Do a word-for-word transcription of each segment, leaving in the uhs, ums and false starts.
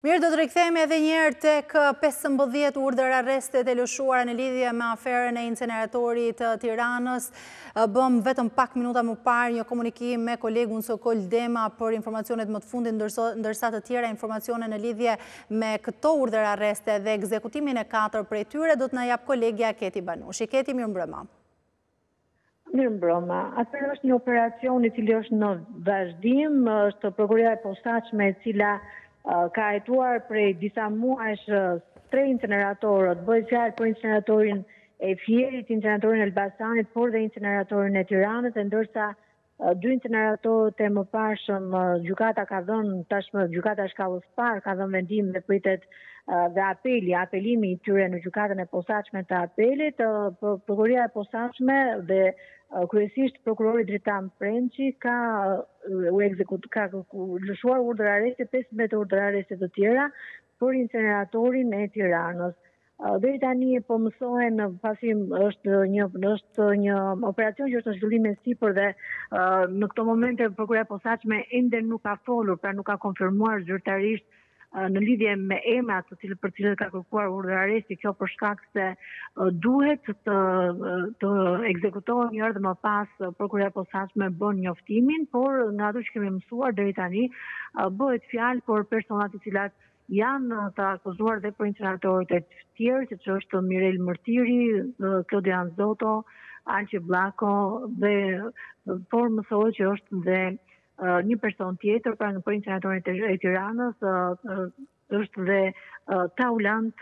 Mirë, do të rikthehemi edhe njerë tek pesëmbëdhjetë urdhër arrestet e lëshuara në lidhje me aferën e inceneratorit të Tiranës. Bëm vetëm pak minuta më parë një komunikim me kolegun Sokol Dema për informacionet më të fundit, ndërsa të tjera informacione në lidhje me këto urdhër arreste dhe ekzekutimin e katër prej tyre do të na jap kolegja Keti Banushi. Keti, mirë mbrëma. Mirë mbrëma. Atëherë është një operacion i cili është në vazhdim, është prokuroria e posaçme e cila ka hetuar prej disa muajsh tre inceneratorët, bëhet fjalë për inceneratorin e Fierit, inceneratorin e Elbasanit, por dhe inceneratorin e Tiranës, e ndërsa dy inceneratorët e mëparshëm gjykata ka dhënë, tashmë gjykata e shkallës parë ka dhënë vendim dhe pritet dhe apeli, apelimi i tyre në gjykatën e posaçme të apelit. Prokuroria e posaçme dhe kryesisht prokurori Dritan Prençi ka u ekzekut ka lëshuar urdhër arresti, pesëmbëdhjetë urdhër arresti të tjera për inceneratorin e Tiranës. Deri tani po mësohen, pasi është një është një operacion që është në zhvillim me sipër dhe në këto momente prokuroria e posaçme ende nuk ka folur, pra nuk ka konfirmuar zyrtarisht në lidhje me emrat të cilët për cilët ka kërkuar urdhër arresti, kjo për shkak se duhet të të ekzekutohen një herë dhe më pas prokuroria e posaçme bën njoftimin, por nga ato që kemi mësuar deri tani bëhet fjalë për persona të cilat janë të akuzuar dhe për inceneratorët e tjerë, siç është Mirel Mërtiri, Klodian Zoto, Alqi Bllako dhe por mësohet që është dhe një person tjetër, pra në për inceneratorin e Tiranës, është dhe Taulant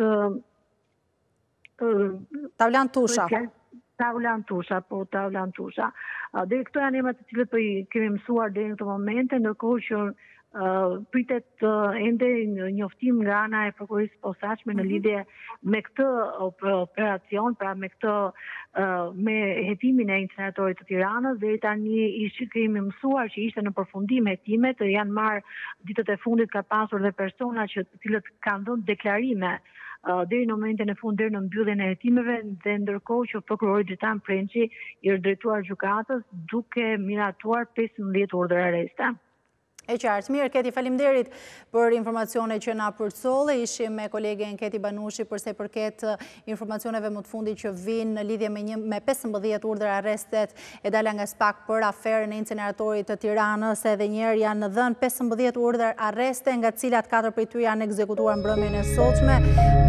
Taulant Tusha. Taulant Tusha, po Taulant Tusha. Dhe këto janë emrat të cilët kemi mësuar deri në këto momente, ndërkohë që pritet ende një njoftim nga ana e prokurorisë posaçme në lidhje me këtë operacion, pra me këtë me hetimin e inceneratorit të Tiranës. Deri tani ishi kemi mësuar që ishte në përfundim hetimet, janë marrë ditët e fundit, ka pasur dhe persona që të cilët kanë dhënë deklarime deri në momentin e fundit, deri në mbylljen e hetimeve, dhe ndërkohë që prokurori Dritan Prençi i është drejtuar gjykatës duke miratuar pesëmbëdhjetë urdhër arreste. E qartë, mirë, Keti, faleminderit për informacione që na përcolle. Ishim me kolegen Keti Banushi përse përket informacioneve më të fundit që vinë në lidhje me, një, me pesëmbëdhjetë urdhër arrestet e dala nga SPAK për aferën e inceneratorit të Tiranës, edhe njerë janë dhënë pesëmbëdhjetë urdhër arreste, nga cilat katër prej tyre janë ekzekutuar mbrëmjen e sotshme.